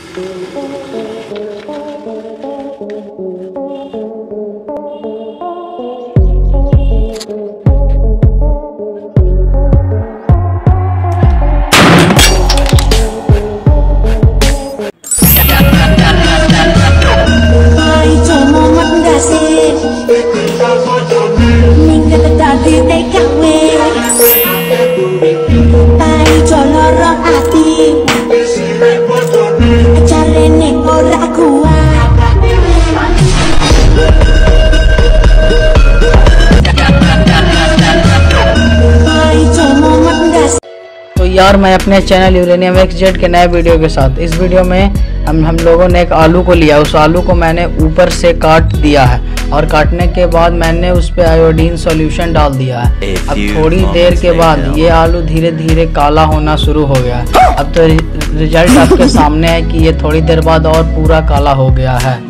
तो यार मैं अपने चैनल यूरेनियम XZ के नए वीडियो के साथ, इस वीडियो में हम लोगों ने एक आलू को लिया। उस आलू को मैंने ऊपर से काट दिया है और काटने के बाद मैंने उस पे आयोडीन सॉल्यूशन डाल दिया है। अब थोड़ी देर के बाद ये आलू धीरे धीरे काला होना शुरू हो गया है। अब तो रिजल्ट आपके सामने है कि ये थोड़ी देर बाद और पूरा काला हो गया है।